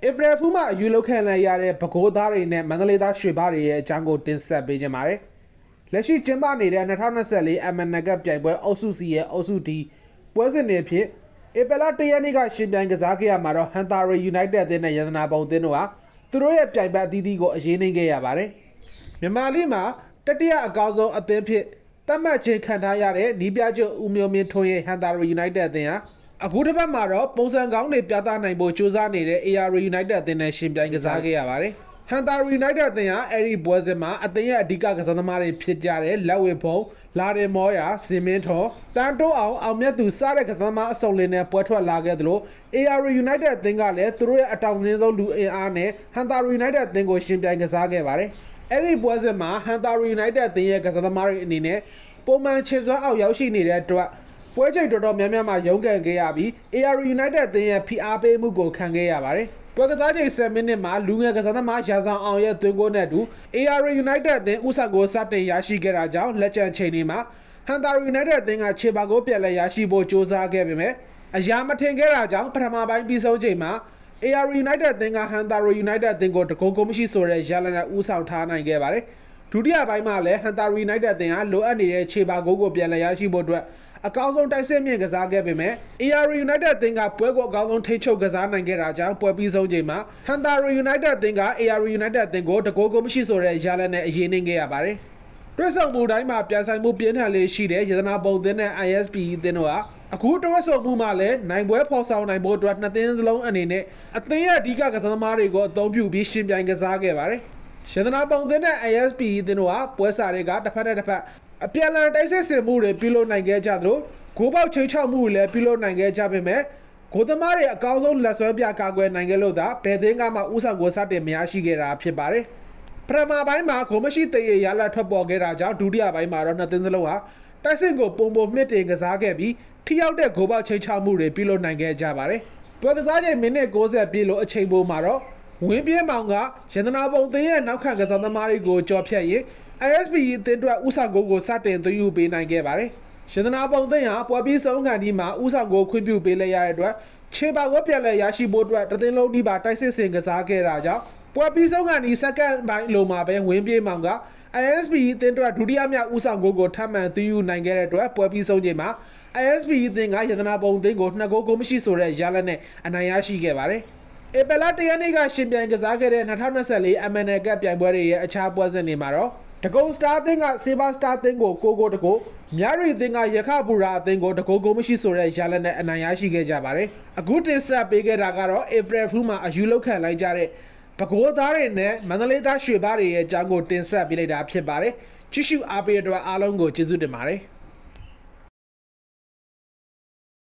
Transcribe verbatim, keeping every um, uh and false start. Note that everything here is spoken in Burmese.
ဧပြီဖူးမှာယူလောက်ခံလိုက်ရတဲ့ပဲခူးသားတွေနဲ့မန္တလေးသားရွှေဘားတွေရဲ့အကြောင်းကိုတင်ဆက်ပေးကြပါမယ်။လက်ရှိကျင်းပနေတဲ့၂၀၂၄ အမ် အန် နဂတ်ပြိုင်ပွဲအုပ်စု C ရဲ့အုပ်စု D ပွဲစဉ်တွေဖြစ်ဧပြီလ၁ရက်နေ့ကရှင်ပြိုင်ကစားခဲ့ရမှာတော့ဟန်တာရီ United အသင်းနဲ့ရတနာပုံအသင်းတို့ဟာသူတို့ရဲ့ပြိုင်ပွဲအသီးသီးကိုအရေးနှိမ့်ခဲ့ရပါတယ်။မြန်မာလိမှာတတိယအကောင်းဆုံးအသင်းဖြစ်တတ်မှတ်ခြင်းခံထားရတဲ့နီးပြကျွတ်ဦးမျိုးမင်းထွန်းရဲ့ဟန်တာရီ United အသင်းဟာအခုတစ်ပတ်မှာတော့ပုံစံကောင်းတွေပြသနိုင်ဖို့ကြိုးစားနေတဲ့ အေ အာရ် United အသင်းနဲ့ရှင်ပြိုင်ကစားခဲ့ရပါတယ်။ဟန်တာရီ United အသင်းဟာအဲ့ဒီပွဲစဉ်မှာအသင်းရဲ့အဓိကကစားသမားတွေဖြစ်ကြတဲ့လက်ဝဲဖုံလာတယ်မောရာစင်မင်းထော်တန်တိုးအောင်အောင်မြတ်သူစားတဲ့ကစားသမားအစုံလင်းနဲ့ပွဲထွက်လာခဲ့သလို အေ အာရ် United အသင်းကလည်းသူတို့ရဲ့အတောင်အင်းဆုံးလူအင်အားနဲ့ဟန်တာရီ United အသင်းကိုရှင်ပြိုင်ကစားခဲ့ပါတယ်။အဲ့ဒီပွဲစဉ်မှာဟန်တာရီ United အသင်းရဲ့ကစားသမားတွေအနေနဲ့ပုံမှန်ခြေစွမ်းအောက်ရောက်ရှိနေတဲ့အတွက်ပွဲချိန်တော်တော်များများမှာရုန်းကန်ခဲ့ရပြီး အေ အာရ် United အသင်းရဲ့ဖိအားပေးမှုကိုခံခဲ့ရပါတယ်။ပွဲကစားချိန်၁၀မိနစ်မှာလူငယ်ကစားသမားရာဇောင်အောင်ရဲ့သွင်းဂိုးနဲ့အတူ အေ အာရ် United အသင်းဥဆောင်ကိုစတင်ရရှိခဲ့တာကြောင့်လက်ကျန်ချိန်တွေမှာဟန်တာရီ United အသင်းကခြေပါကိုပြန်လည်ရရှိဖို့ကြိုးစားခဲ့ပေမဲ့အရာမထင်ခဲ့တာကြောင့်ပထမပိုင်းပြီးဆုံးချိန်မှာ အေ အာရ် United အသင်းကဟန်တာရီ United အသင်းကိုတကူကိုမရှိဆိုတဲ့ရလဒ်နဲ့ဥဆောင်ထားနိုင်ခဲ့ပါတယ်။ဒုတိယပိုင်းမှာလည်းဟန်တာရီ United အသင်းကလိုအပ်နေတဲ့ခြေပါကိုကိုပြန်လည်ရရှိဖို့အတွက်အကောင်းဆုံးတိုက်စစ်မြင့်ကစားခဲ့ပေမဲ့ အေ အာရ် United အသင်းကပွဲကိုအကောင်းဆုံးထိန်းချုပ်ကစားနိုင်ခဲ့တာကြောင့်ပွဲပြီးဆုံးချိန်မှာဟန်တာရီ United အသင်းက အေ အာရ် United အသင်းကိုတကိုးကိုမရှိဆိုတဲ့ရလဒ်နဲ့အရေးနှိမ့်ခဲ့ရပါတယ်။တွဲဆောင်မှုတိုင်းမှာပြန်ဆိုင်မှုပြင်းထန်လေးရှိတဲ့ရတနာပုံအသင်းနဲ့ အိုင် အက်စ် ပီ အသင်းတို့ဟာအခုတွဲဆောင်မှုမှာလည်းနိုင်ပွဲဖော်ဆောင်နိုင်ဖို့အတွက်နှစ်သင်းစလုံးအနေနဲ့အသင်းရဲ့အဓိကကစားသမားတွေကိုအသုံးပြုပြီးရှင်ပြိုင်ကစားခဲ့ပါတယ်။ရတနာပုံအသင်းနဲ့ အိုင် အက်စ် ပီ အသင်းတို့ဟာပွဲစာတွေကတစ်ဖက်နဲ့တစ်ဖက်အပြန်အလှန်တိုက်စစ်ဆင်မှုတွေပြုလုပ်နိုင်ခဲ့ကြသလိုဂိုးပေါက်ချိန်ချောက်မှုတွေလည်းပြုလုပ်နိုင်ခဲ့ကြပေမဲ့ဂိုးသမားတွေအကောင်းဆုံးလက်ဆွဲပြကာကွယ်နိုင်ခဲ့လို့သာဘယ်သင်းကမှဥဆောင်ကိုစတင်မရရှိခဲ့တာဖြစ်ပါတယ်။ပထမပိုင်းမှာဂိုးမရှိတရေရလထွက်ပေါ်ခဲ့တာကြောင့်ဒုတိယပိုင်းမှာတော့နှစ်သင်းစလုံးဟာတိုက်စစ်ကိုပုံပုံမြင့်တင်ကစားခဲ့ပြီးထိရောက်တဲ့ဂိုးပေါက်ချိန်ချောက်မှုတွေပြုလုပ်နိုင်ခဲ့ကြပါတယ်။ပွဲကစားချိန်မိနစ်၉၀ပြည့်လို့အချိန်ပိုမှာတော့ဝင်းပြင်းမောင်ကရတနာပုံသင်းရဲ့နောက်ခံကစားသမားတွေကိုကြော်ဖြတ်ရင် အိုင် အက်စ် ပီ အသင်းအတွက်ဥဆောင်ကိုကိုစတင်သွင်းယူပေးနိုင်ခဲ့ပါတယ်။ရတနာပုံသင်းဟာပွဲပြီးဆုံးခါဒီမှာဥဆောင်ကိုခွင့်ပြုပေးလိုက်ရတဲ့အတွက်ခြေပါကိုပြန်လည်ရရှိဖို့အတွက်တသင်းလုံးဒီပါတိုက်စစ်ဆင်ကစားခဲ့တာကြောင့်ပွဲပြီးဆုံးခါဒီစက္ကန့်ပိုင်းလုံးမှာပဲဝင်းပြေးမောင်က အိုင် အက်စ် ပီ အသင်းအတွက်ဒုတိယမြောက်ဥဆောင်ကိုကိုထပ်မံသွင်းယူနိုင်ခဲ့တဲ့အတွက်ပွဲပြီးဆုံးချိန်မှာ အိုင် အက်စ် ပီ အသင်းကရတနာပုံသင်းကိုနှစ်ဂိုးကိုမရှိဆိုတဲ့ရလဒ်နဲ့အနိုင်ရရှိခဲ့ပါတယ်။ဧပြီလ၁ရက်နေ့ကရှင်ပြိုင်ကစားခဲ့တဲ့၂၀၂၄ အမ် အန် နဂတ်ပြိုင်ပွဲတွေရဲ့အခြားပွဲစဉ်တွေမှာတော့ဒဂုံစတာအသင်းကဆေးဘာစတာအသင်းကိုကိုကိုတကိုမြရီအသင်းကရခဘူရာအသင်းကိုတကိုကိုမရှိဆိုတဲ့ရလဒ်နဲ့အနိုင်ရရှိခဲ့ကြပါတယ်။အခုတင်ဆက်ပေးခဲ့တာကတော့ဧပြီဖူးမှာအယူလောက်ခံလိုက်ကြတဲ့ပဲခူးသားတွေနဲ့မန္တလေးသားရွှေဘားတွေရဲ့အကြောင်းကိုတင်ဆက်ပေးလိုက်တာဖြစ်ပါတယ်။ကြည့်ရှုအားပေးတဲ့အတွက်အားလုံးကိုကျေးဇူးတင်ပါတယ်။